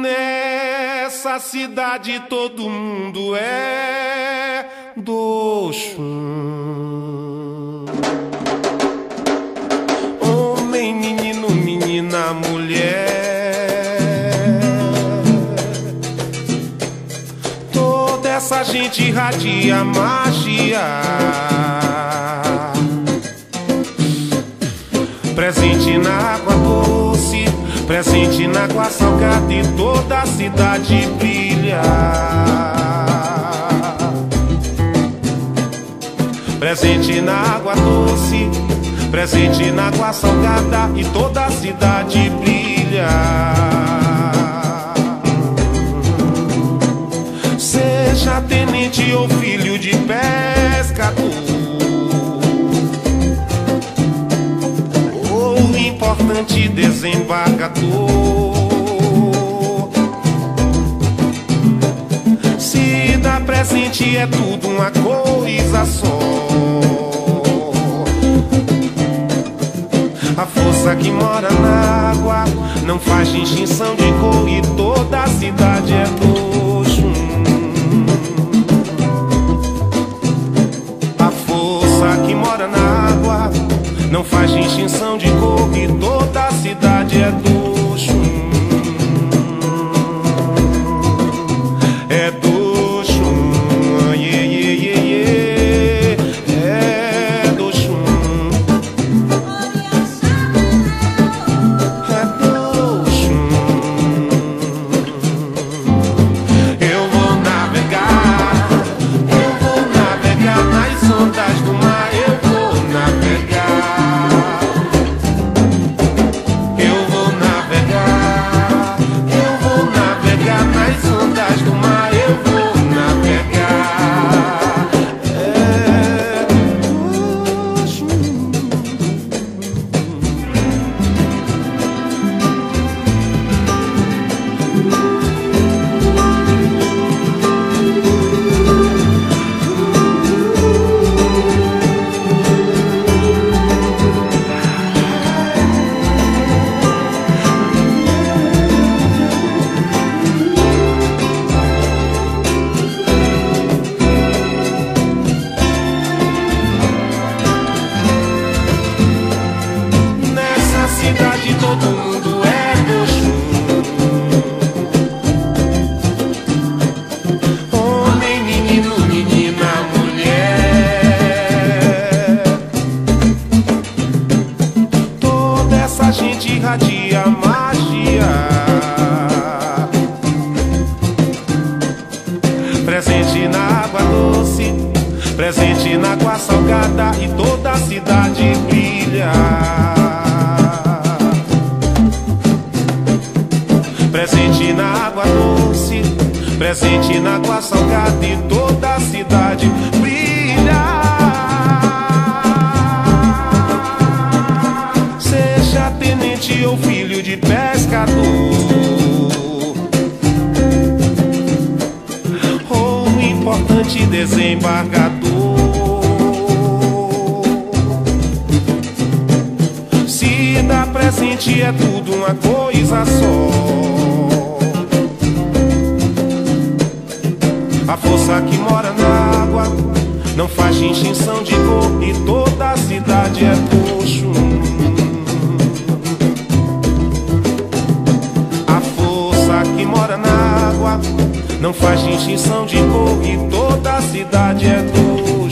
Nessa cidade todo mundo é do Oxum. Homem, menino, menina, mulher, toda essa gente irradia magia, presente na água doce, presente na água salgada, e toda a cidade brilha. Presente na água doce, presente na água salgada, e toda a cidade brilha. Seja tenente ou filho de pescador, importante desembargador, se dá presente é tudo uma coisa só. A força que mora na água não faz distinção de cor, e toda a cidade é do Oxum. A força que mora na água não faz distinção de cor, e toda a cidade é do Oxum. É do Oxum, yeah, yeah, yeah, yeah. É do Oxum. É do Oxum. Eu vou navegar nas ondas do mar. Eu vou navegar. Eu vou navegar nas ondas do mar. Eu vou navegar. É do Oxum. Nessa cidade todo mundo é do Oxum. Homem, menino, menina, mulher, toda essa gente irradia magia, presente na água doce, presente na água salgada, e toda a cidade brilha. Presente na água doce, presente na água salgada, e toda a cidade brilha. Seja tenente ou filho de pescador, ou importante desembargador, se dá presente é tudo uma coisa só. A força que mora na água não faz distinção de cor, e toda a cidade é do Oxum. A força que mora na água não faz distinção de cor, e toda a cidade é do Oxum.